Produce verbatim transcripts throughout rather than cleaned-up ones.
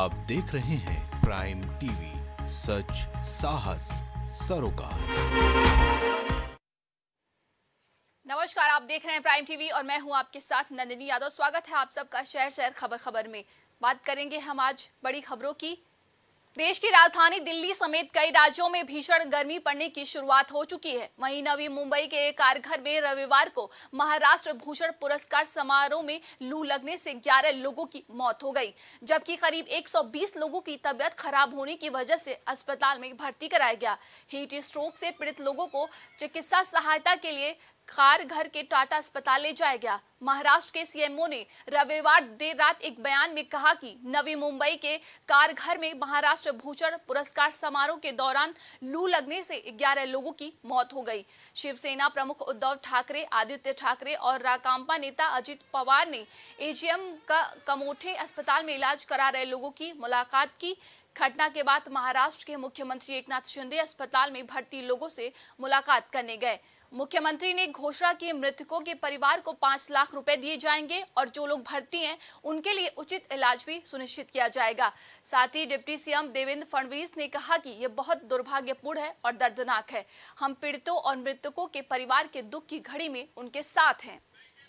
आप देख रहे हैं प्राइम टीवी, सच साहस सरोकार। नमस्कार, आप देख रहे हैं प्राइम टीवी और मैं हूं आपके साथ नंदिनी यादव। स्वागत है आप सबका शहर शहर खबर खबर में। बात करेंगे हम आज बड़ी खबरों की। देश की राजधानी दिल्ली समेत कई राज्यों में भीषण गर्मी पड़ने की शुरुआत हो चुकी है। वहीं नवी मुंबई के एक कारघर में रविवार को महाराष्ट्र भूषण पुरस्कार समारोह में लू लगने से ग्यारह लोगों की मौत हो गई, जबकि करीब एक सौ बीस लोगों की तबीयत खराब होने की वजह से अस्पताल में भर्ती कराया गया। हीट स्ट्रोक से पीड़ित लोगों को चिकित्सा सहायता के लिए कारघर के टाटा अस्पताल ले जाया गया। महाराष्ट्र के सीएमओ ने रविवार देर रात एक बयान में कहा कि नवी मुंबई के कारघर में महाराष्ट्र भूषण पुरस्कार समारोह के दौरान लू लगने से ग्यारह लोगों की मौत हो गई। शिवसेना प्रमुख उद्धव ठाकरे, आदित्य ठाकरे और राकांपा नेता अजित पवार ने एजीएम का कमोठे अस्पताल में इलाज करा रहे लोगों की मुलाकात की। घटना के बाद महाराष्ट्र के मुख्यमंत्री एकनाथ शिंदे अस्पताल में भर्ती लोगों से मुलाकात करने गए। मुख्यमंत्री ने घोषणा की मृतकों के परिवार को पांच लाख रुपए दिए जाएंगे और जो लोग भर्ती हैं उनके लिए उचित इलाज भी सुनिश्चित किया जाएगा। साथ ही डिप्टी सीएम देवेंद्र फडणवीस ने कहा कि यह बहुत दुर्भाग्यपूर्ण है और दर्दनाक है। हम पीड़ितों और मृतकों के परिवार के दुख की घड़ी में उनके साथ हैं।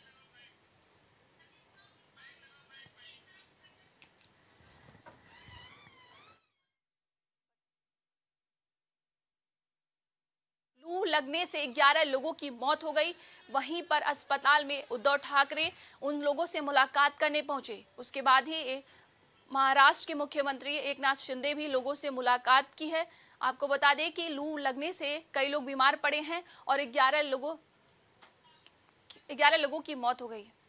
लू लगने से ग्यारह लोगों की मौत हो गई। वहीं पर अस्पताल में उद्धव ठाकरे उन लोगों से मुलाकात करने पहुंचे। उसके बाद ही महाराष्ट्र के मुख्यमंत्री एकनाथ शिंदे भी लोगों से मुलाकात की है। आपको बता दें कि लू लगने से कई लोग बीमार पड़े हैं और ग्यारह लोगों ग्यारह लोगों की मौत हो गई।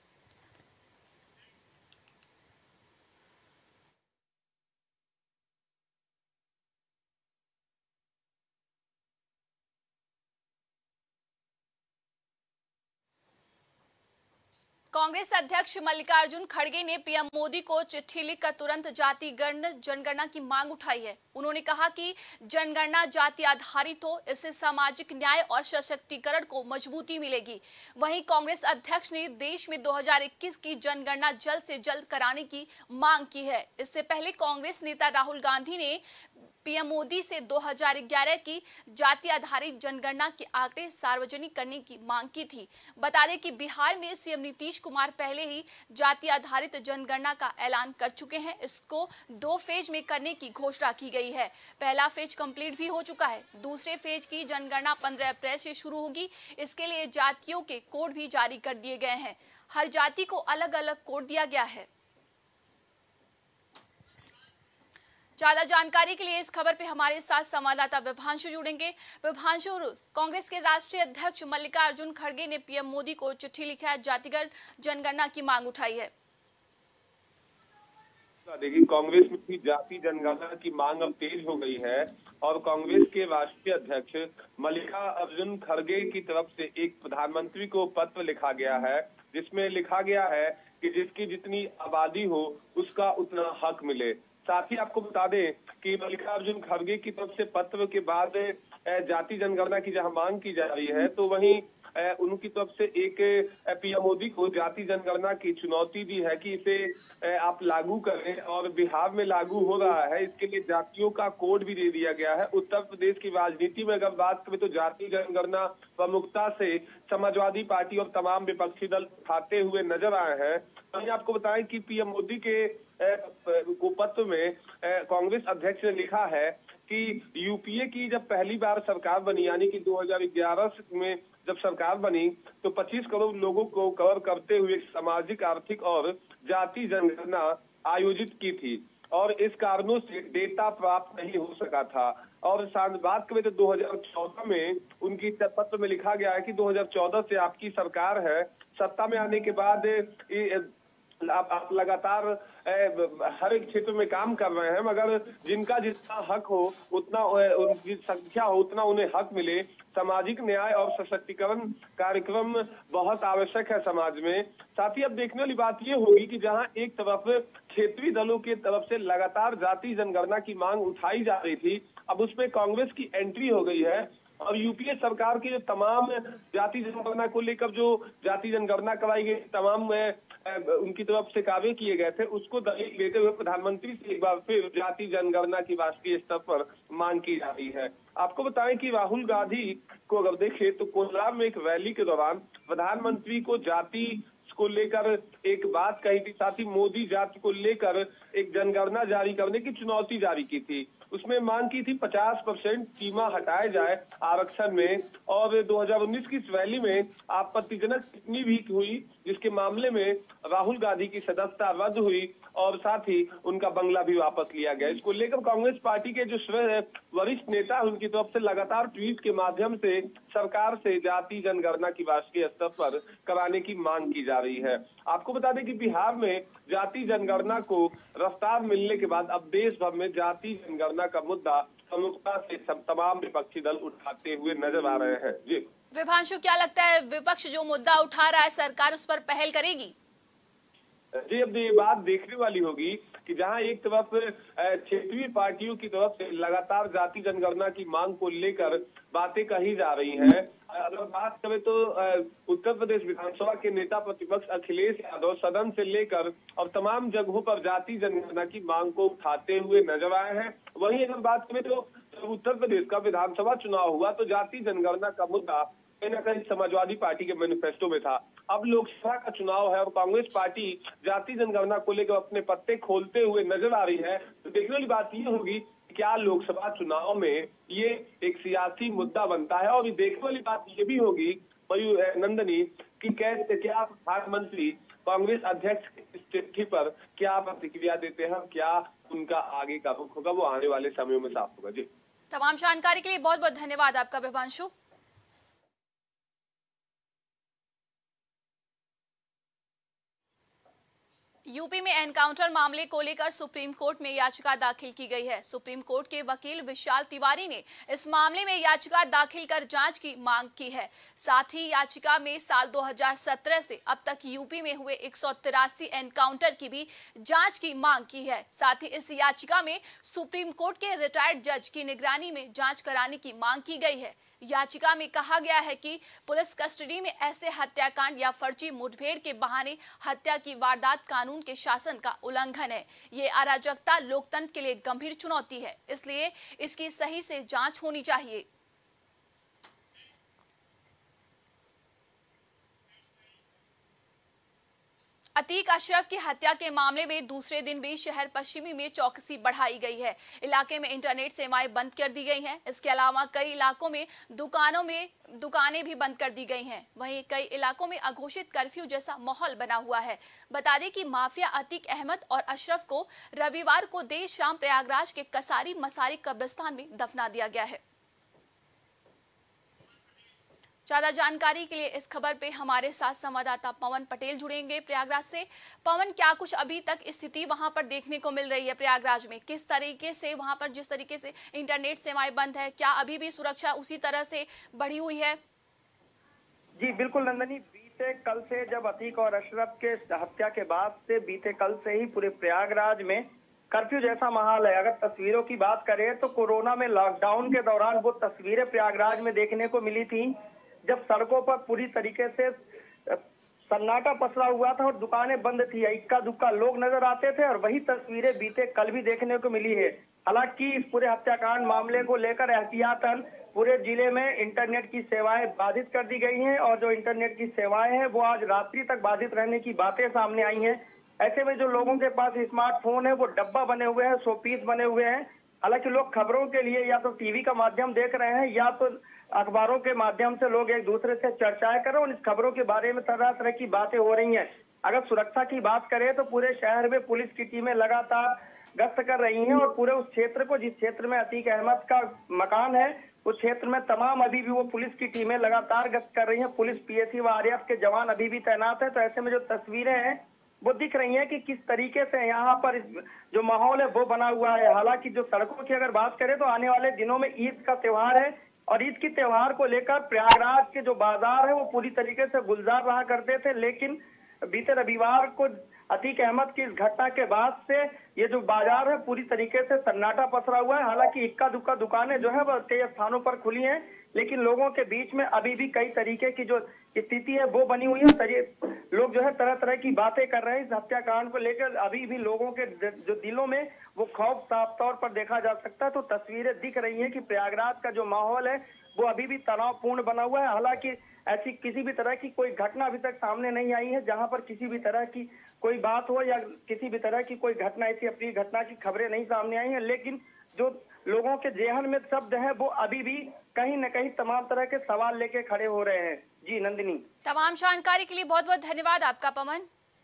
कांग्रेस अध्यक्ष मल्लिकार्जुन खड़गे ने पीएम मोदी को चिट्ठी लिखकर तुरंत जाति जनगणना की मांग उठाई है। उन्होंने कहा कि जनगणना जाति आधारित हो, इससे सामाजिक न्याय और सशक्तिकरण को मजबूती मिलेगी। वहीं कांग्रेस अध्यक्ष ने देश में दो हज़ार इक्कीस की जनगणना जल्द से जल्द कराने की मांग की है। इससे पहले कांग्रेस नेता राहुल गांधी ने पीएम मोदी से दो हज़ार ग्यारह की जाति आधारित जनगणना के आंकड़े सार्वजनिक करने की मांग की थी। बता दें कि बिहार में सीएम नीतीश कुमार पहले ही जाति आधारित जनगणना का ऐलान कर चुके हैं। इसको दो फेज में करने की घोषणा की गई है। पहला फेज कंप्लीट भी हो चुका है। दूसरे फेज की जनगणना पंद्रह अप्रैल से शुरू होगी। इसके लिए जातियों के कोड भी जारी कर दिए गए हैं। हर जाति को अलग अलग कोड दिया गया है। ज्यादा जानकारी के लिए इस खबर पे हमारे साथ संवाददाता विभांशु जुड़ेंगे। विभांशु, कांग्रेस के राष्ट्रीय अध्यक्ष मल्लिकार्जुन खड़गे ने पीएम मोदी को चिट्ठी लिखा है, जातिगत जनगणना की मांग उठाई है। देखिए, कांग्रेस में भी जाति जनगणना की मांग अब तेज हो गई है और कांग्रेस के राष्ट्रीय अध्यक्ष मल्लिकार्जुन खड़गे की तरफ से एक प्रधानमंत्री को पत्र लिखा गया है, जिसमें लिखा गया है कि जिसकी जितनी आबादी हो उसका उतना हक मिले। साथ ही आपको बता दें कि मल्लिकार्जुन खड़गे की तरफ से पत्र के बाद जाति जनगणना की जहां मांग की जा रही है, तो वहीं उनकी तरफ से एक पीएम मोदी को जाति जनगणना की चुनौती दी है कि इसे आप लागू करें और बिहार में लागू हो रहा है। इसके लिए जातियों का कोड भी दे दिया गया है। उत्तर प्रदेश की राजनीति में अगर बात करें तो जाति जनगणना प्रमुखता से समाजवादी पार्टी और तमाम विपक्षी दल उठाते हुए नजर आए हैं। वहीं आपको बताएं कि पीएम मोदी के को पत्र में कांग्रेस अध्यक्ष ने लिखा है कि यूपीए की जब पहली बार सरकार बनी, यानी कि दो हज़ार ग्यारह में जब सरकार बनी, तो पच्चीस करोड़ लोगों को कवर करते हुए सामाजिक, आर्थिक और जाति जनगणना आयोजित की थी और इस कारणों से डेटा प्राप्त नहीं हो सका था। और बात करें तो दो हज़ार चौदह में उनकी पत्र में लिखा गया है कि दो हज़ार चौदह से आपकी सरकार है, सत्ता में आने के बाद आप, आप लगातार हर एक क्षेत्र में काम कर रहे हैं, मगर जिनका जितना हक हो उतना उनकी संख्या हो उतना उन्हें हक मिले। सामाजिक न्याय और सशक्तिकरण कार्यक्रम बहुत आवश्यक है समाज में। साथ ही अब देखने वाली बात ये होगी कि जहां एक तरफ क्षेत्रीय दलों की तरफ से लगातार जाति जनगणना की मांग उठाई जा रही थी, अब उसमें कांग्रेस की एंट्री हो गई है और यूपीए सरकार की जो तमाम जाति जनगणना को लेकर जो जाति जनगणना करवाई गई, तमाम उनकी तरफ से कार्य किए गए थे, उसको दलील देते हुए प्रधानमंत्री से एक बार फिर जाति जनगणना की राष्ट्रीय स्तर पर मांग की जा रही है। आपको बताएं कि राहुल गांधी को अगर देखें तो कोलार में एक रैली के दौरान प्रधानमंत्री को जाति को लेकर एक बात कही थी, साथ ही मोदी जाति को लेकर एक जनगणना जारी करने की चुनौती जारी की थी। उसमें मांग की थी पचास परसेंट सीमा हटाया जाए आरक्षण में, और दो हज़ार उन्नीस की इस रैली में आपत्तिजनक टिप्पणी भी हुई, जिसके मामले में राहुल गांधी की सदस्यता रद्द हुई और साथ ही उनका बंगला भी वापस लिया गया। इसको लेकर कांग्रेस पार्टी के जो वरिष्ठ नेता उनकी तरफ से लगातार ट्वीट के माध्यम से सरकार से जाति जनगणना की राष्ट्रीय स्तर पर कराने की मांग की जा रही है। आपको बता दें कि बिहार में जाति जनगणना को रफ्तार मिलने के बाद अब देश भर में जाति जनगणना का मुद्दा प्रमुखता से तमाम विपक्षी दल उठाते हुए नजर आ रहे हैं। जी विभांशु, क्या लगता है विपक्ष जो मुद्दा उठा रहा है सरकार उस पर पहल करेगी? जी अब ये बात देखने वाली होगी कि जहां एक तरफ क्षेत्रीय पार्टियों की तरफ से लगातार जाति जनगणना की मांग को लेकर बातें कही जा रही हैं, अगर बात करें तो उत्तर प्रदेश विधानसभा के नेता प्रतिपक्ष अखिलेश यादव सदन से लेकर और तमाम जगहों पर जाति जनगणना की मांग को उठाते हुए नजर आए हैं। वहीं अगर बात करें तो उत्तर प्रदेश का विधानसभा चुनाव हुआ तो जाति जनगणना का मुद्दा कहीं न कहीं समाजवादी पार्टी के मैनिफेस्टो में था। अब लोकसभा का चुनाव है और कांग्रेस पार्टी जाति जनगणना को लेकर अपने पत्ते खोलते हुए नजर आ रही है, तो देखने वाली बात ये होगी क्या लोकसभा चुनाव में ये एक सियासी मुद्दा बनता है। और ये देखने वाली बात ये भी होगी नंदनी कि कैसे क्या प्रधानमंत्री कांग्रेस अध्यक्ष की चिट्ठी पर क्या प्रतिक्रिया देते हैं, क्या उनका आगे का रुख होगा, वो आने वाले समयों में साफ होगा। जी तमाम जानकारी के लिए बहुत बहुत धन्यवाद आपका विभांशु। यूपी में एनकाउंटर मामले को लेकर सुप्रीम कोर्ट में याचिका दाखिल की गई है। सुप्रीम कोर्ट के वकील विशाल तिवारी ने इस मामले में याचिका दाखिल कर जांच की मांग की है। साथ ही याचिका में साल दो हज़ार सत्रह से अब तक यूपी में हुए एक सौ तिरासी एनकाउंटर की भी जांच की मांग की है। साथ ही इस याचिका में सुप्रीम कोर्ट के रिटायर्ड जज की निगरानी में जांच कराने की मांग की गई है। याचिका में कहा गया है कि पुलिस कस्टडी में ऐसे हत्याकांड या फर्जी मुठभेड़ के बहाने हत्या की वारदात कानून के शासन का उल्लंघन है। ये अराजकता लोकतंत्र के लिए गंभीर चुनौती है, इसलिए इसकी सही से जांच होनी चाहिए। अतीक अशरफ की हत्या के मामले में दूसरे दिन भी शहर पश्चिमी में चौकसी बढ़ाई गई है। इलाके में इंटरनेट सेवाएं बंद कर दी गई हैं। इसके अलावा कई इलाकों में दुकानों में दुकानें भी बंद कर दी गई हैं। वहीं कई इलाकों में अघोषित कर्फ्यू जैसा माहौल बना हुआ है। बता दें कि माफिया अतीक अहमद और अशरफ को रविवार को देर शाम प्रयागराज के कसारी मसारी कब्रिस्तान में दफना दिया गया है। ज्यादा जानकारी के लिए इस खबर पे हमारे साथ संवाददाता पवन पटेल जुड़ेंगे प्रयागराज से। पवन, क्या कुछ अभी तक स्थिति वहां पर देखने को मिल रही है प्रयागराज में? किस तरीके से वहां पर जिस तरीके से इंटरनेट सेवाएं बंद है, क्या अभी भी सुरक्षा उसी तरह से बढ़ी हुई है? जी बिल्कुल नंदनी, बीते कल से जब अतीक और अशरफ के हत्या के बाद से बीते कल से ही पूरे प्रयागराज में कर्फ्यू जैसा माहौल है। अगर तस्वीरों की बात करें तो कोरोना में लॉकडाउन के दौरान वो तस्वीरें प्रयागराज में देखने को मिली थी जब सड़कों पर पूरी तरीके से सन्नाटा पसरा हुआ था और दुकानें बंद थी, इक्का दुक्का लोग नजर आते थे, और वही तस्वीरें बीते कल भी देखने को मिली है। हालांकि इस पूरे हत्याकांड मामले को लेकर एहतियातन पूरे जिले में इंटरनेट की सेवाएं बाधित कर दी गई हैं और जो इंटरनेट की सेवाएं हैं वो आज रात्रि तक बाधित रहने की बातें सामने आई हैं। ऐसे में जो लोगों के पास स्मार्टफोन है वो डब्बा बने हुए हैं, शोपीस बने हुए हैं। हालांकि लोग खबरों के लिए या तो टीवी का माध्यम देख रहे हैं या तो अखबारों के माध्यम से लोग एक दूसरे से चर्चाएं कर रहे हैं और इस खबरों के बारे में तरह तरह की बातें हो रही हैं। अगर सुरक्षा की बात करें तो पूरे शहर में पुलिस की टीमें लगातार गश्त कर रही हैं और पूरे उस क्षेत्र को, जिस क्षेत्र में अतीक अहमद का मकान है, उस क्षेत्र में तमाम अभी भी वो पुलिस की टीमें लगातार गश्त कर रही हैं। पुलिस, पीएसी व आरएएफ के जवान अभी भी तैनात है। तो ऐसे में जो तस्वीरें हैं वो दिख रही हैं कि किस तरीके से यहाँ पर जो माहौल है वो बना हुआ है। हालांकि जो सड़कों की अगर बात करें तो आने वाले दिनों में ईद का त्योहार है और ईद की त्योहार को लेकर प्रयागराज के जो बाजार है वो पूरी तरीके से गुलजार रहा करते थे, लेकिन बीते रविवार को अतीक अहमद की इस घटना के बाद से ये जो बाजार है पूरी तरीके से सन्नाटा पसरा हुआ है। हालांकि इक्का दुक्का दुकानें जो है वह कई स्थानों पर खुली हैं, लेकिन लोगों के बीच में अभी भी कई तरीके की जो स्थिति है वो बनी हुई है। लोग जो है तरह तरह की बातें कर रहे हैं इस हत्याकांड को लेकर। अभी भी लोगों के जो दिलों में वो खौफ साफ तौर पर देखा जा सकता है। तो तस्वीरें दिख रही हैं कि प्रयागराज का जो माहौल है वो अभी भी तनावपूर्ण बना हुआ है। हालांकि ऐसी किसी भी तरह की कोई घटना अभी तक सामने नहीं आई है जहां पर किसी भी तरह की कोई बात हो या किसी भी तरह की कोई घटना, ऐसी अप्रिय घटना की खबरें नहीं सामने आई हैं। लेकिन जो लोगों के जेहन में शब्द है वो अभी भी कहीं न कहीं तमाम तरह के सवाल लेके खड़े हो रहे हैं। जी नंदिनी, तमाम जानकारी के लिए बहुत बहुत धन्यवाद आपका पवन।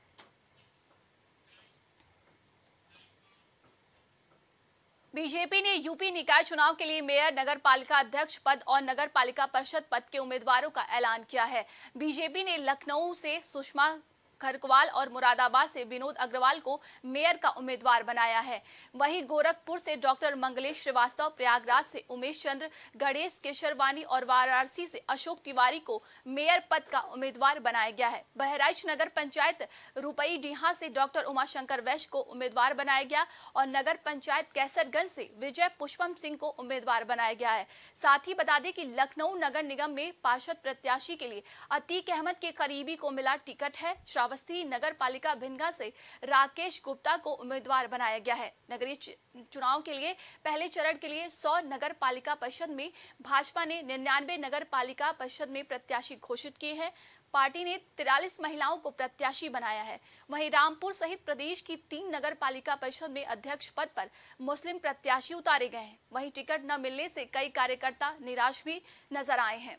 बीजेपी ने यूपी निकाय चुनाव के लिए मेयर, नगर पालिका अध्यक्ष पद और नगर पालिका परिषद पद के उम्मीदवारों का ऐलान किया है। बीजेपी ने लखनऊ से सुषमा खरकवाल और मुरादाबाद से विनोद अग्रवाल को मेयर का उम्मीदवार बनाया है। वहीं गोरखपुर से डॉक्टर मंगलेश श्रीवास्तव, प्रयागराज से उमेश चंद्र, गणेश केशरवानी और वाराणसी से अशोक तिवारी को मेयर पद का उम्मीदवार बनाया गया है। बहराइच नगर पंचायत रुपई डीहा से डॉक्टर उमाशंकर वैश्य को उम्मीदवार बनाया गया और नगर पंचायत कैसरगंज से विजय पुष्पम सिंह को उम्मीदवार बनाया गया है। साथ ही बता दें कि लखनऊ नगर निगम में पार्षद प्रत्याशी के लिए अतीक अहमद के करीबी को मिला टिकट है। श्रावस्ती नगर पालिका भिनगा से राकेश गुप्ता को उम्मीदवार बनाया गया है। नगरीय चुनाव के लिए पहले चरण के लिए सौ नगर पालिका परिषद में भाजपा ने निन्यानवे नगर पालिका परिषद में प्रत्याशी घोषित किए हैं। पार्टी ने तिरालीस महिलाओं को प्रत्याशी बनाया है। वहीं रामपुर सहित प्रदेश की तीन नगर पालिका परिषद में अध्यक्ष पद पर मुस्लिम प्रत्याशी उतारे गए हैं। वहीं टिकट न मिलने से कई कार्यकर्ता निराश भी नजर आए हैं।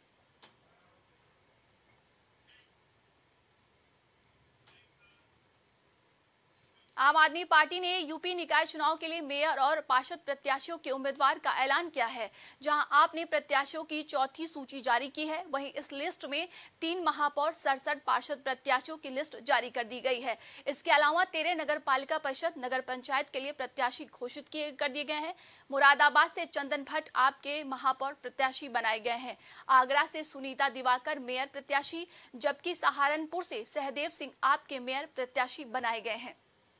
आम आदमी पार्टी ने यूपी निकाय चुनाव के लिए मेयर और पार्षद प्रत्याशियों के उम्मीदवार का ऐलान किया है। जहां आप ने प्रत्याशियों की चौथी सूची जारी की है, वहीं इस लिस्ट में तीन महापौर, सड़सठ पार्षद प्रत्याशियों की लिस्ट जारी कर दी गई है। इसके अलावा तेरह नगर पालिका परिषद, नगर पंचायत के लिए प्रत्याशी घोषित किए कर दिए गए हैं। मुरादाबाद से चंदन भट्ट आपके महापौर प्रत्याशी बनाए गए हैं। आगरा से सुनीता दिवाकर मेयर प्रत्याशी, जबकि सहारनपुर से सहदेव सिंह आपके मेयर प्रत्याशी बनाए गए हैं।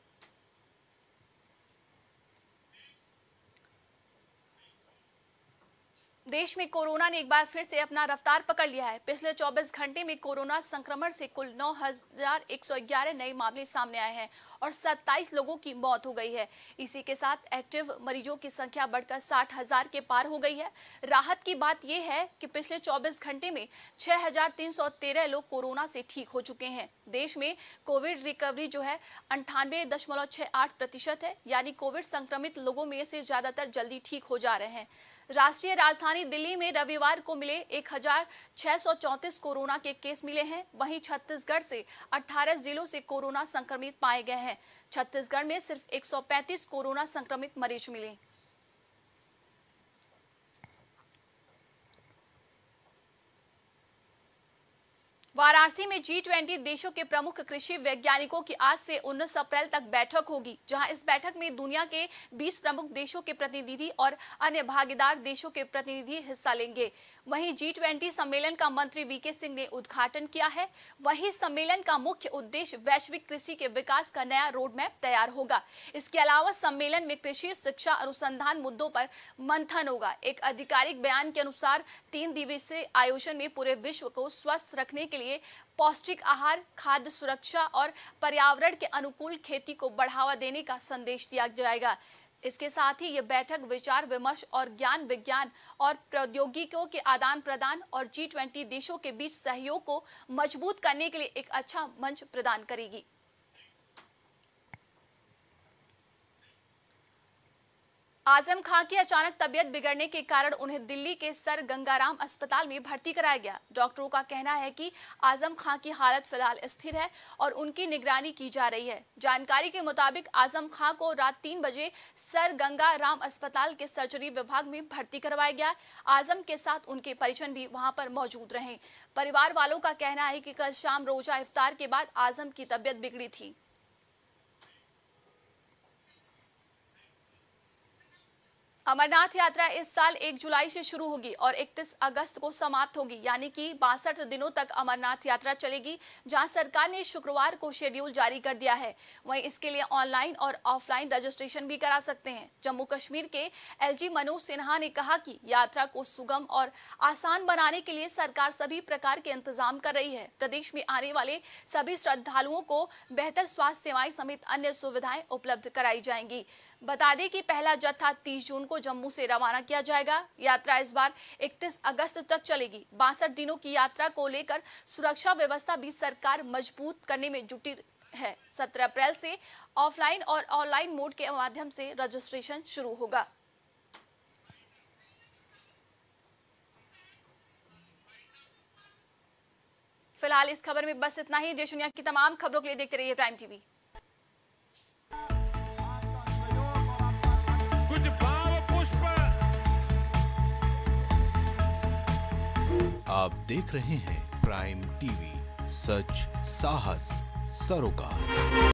देश में कोरोना ने एक बार फिर से अपना रफ्तार पकड़ लिया है। पिछले चौबीस घंटे में कोरोना संक्रमण से कुल नौ हजार एक सौ ग्यारह नए मामले सामने आए हैं और सत्ताईस लोगों की मौत हो गई है। इसी के साथ एक्टिव मरीजों की संख्या बढ़कर साठ हजार के पार हो गई है। राहत की बात यह है कि पिछले चौबीस घंटे में छह हजार तीन सौ तेरह लोग कोरोना से ठीक हो चुके हैं। देश में कोविड रिकवरी जो है अंठानवे दशमलव छह आठ प्रतिशत है, यानी कोविड संक्रमित लोगों में से ज्यादातर जल्दी ठीक हो जा रहे हैं। राष्ट्रीय राजधानी दिल्ली में रविवार को मिले एक हजार छह सौ चौंतीस कोरोना के केस मिले हैं। वहीं छत्तीसगढ़ से अठारह जिलों से कोरोना संक्रमित पाए गए हैं। छत्तीसगढ़ में सिर्फ एक सौ पैंतीस कोरोना संक्रमित मरीज मिले। वाराणसी में जी ट्वेंटी देशों के प्रमुख कृषि वैज्ञानिकों की आज से उन्नीस अप्रैल तक बैठक होगी, जहां इस बैठक में दुनिया के बीस प्रमुख देशों के प्रतिनिधि और अन्य भागीदार देशों के प्रतिनिधि हिस्सा लेंगे। वहीं जी ट्वेंटी सम्मेलन का मंत्री वीके सिंह ने उद्घाटन किया है। वहीं सम्मेलन का मुख्य उद्देश्य वैश्विक कृषि के विकास का नया रोड मैप तैयार होगा। इसके अलावा सम्मेलन में कृषि, शिक्षा, अनुसंधान मुद्दों पर मंथन होगा। एक आधिकारिक बयान के अनुसार तीन दिवसीय आयोजन में पूरे विश्व को स्वस्थ रखने के लिए पौष्टिक आहार, खाद्य सुरक्षा और पर्यावरण के अनुकूल खेती को बढ़ावा देने का संदेश दिया जाएगा। इसके साथ ही यह बैठक विचार विमर्श और ज्ञान विज्ञान और प्रौद्योगिकियों के आदान प्रदान और जी ट्वेंटी देशों के बीच सहयोग को मजबूत करने के लिए एक अच्छा मंच प्रदान करेगी। आजम खां की अचानक तबीयत बिगड़ने के कारण उन्हें दिल्ली के सर गंगाराम अस्पताल में भर्ती कराया गया। डॉक्टरों का कहना है कि आजम खां की हालत फिलहाल स्थिर है और उनकी निगरानी की जा रही है। जानकारी के मुताबिक आजम खां को रात तीन बजे सर गंगाराम अस्पताल के सर्जरी विभाग में भर्ती करवाया गया। आजम के साथ उनके परिजन भी वहां पर मौजूद रहे। परिवार वालों का कहना है कि कल शाम रोजा इफ्तार के बाद आजम की तबीयत बिगड़ी थी। अमरनाथ यात्रा इस साल एक जुलाई से शुरू होगी और इकतीस अगस्त को समाप्त होगी, यानी कि बासठ दिनों तक अमरनाथ यात्रा चलेगी, जहां सरकार ने शुक्रवार को शेड्यूल जारी कर दिया है। वहीं इसके लिए ऑनलाइन और ऑफलाइन रजिस्ट्रेशन भी करा सकते हैं। जम्मू कश्मीर के एलजी मनोज सिन्हा ने कहा कि यात्रा को सुगम और आसान बनाने के लिए सरकार सभी प्रकार के इंतजाम कर रही है। प्रदेश में आने वाले सभी श्रद्धालुओं को बेहतर स्वास्थ्य सेवाएं समेत अन्य सुविधाएं उपलब्ध कराई जाएंगी। बता दें कि पहला जत्था तीस जून को जम्मू से रवाना किया जाएगा। यात्रा इस बार इकतीस अगस्त तक चलेगी। बासठ दिनों की यात्रा को लेकर सुरक्षा व्यवस्था भी सरकार मजबूत करने में जुटी है। सत्रह अप्रैल से ऑफलाइन और ऑनलाइन मोड के माध्यम से रजिस्ट्रेशन शुरू होगा। फिलहाल इस खबर में बस इतना ही। देश दुनिया की तमाम खबरों के लिए देखते रहिए प्राइम टीवी। आप देख रहे हैं प्राइम टीवी, सच साहस सरोकार।